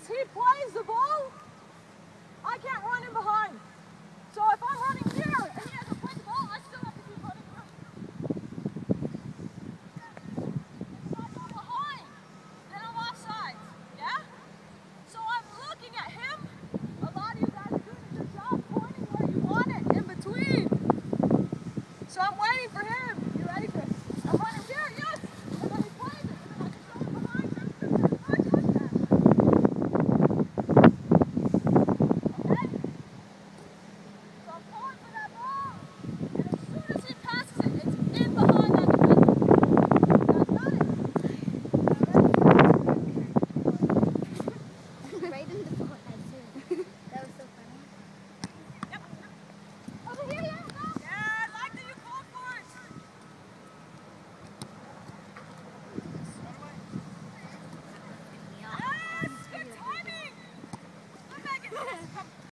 as he plays the ball, I can't run in behind. So if I'm running here and he hasn't played the ball, I still have to keep running through. If I go behind, then I'm offside. Yeah? So I'm looking at him. A lot of you guys are doing a good job pointing where you want it, in between. So I'm waiting for him. You ready, Chris? I'm running here, yes! And then he plays it, and then I can throw it behind him. Right in the spotlight too. That was so funny. Yep. Over here, yeah. Yeah, I like that you called for it. Yes, good timing. Come back and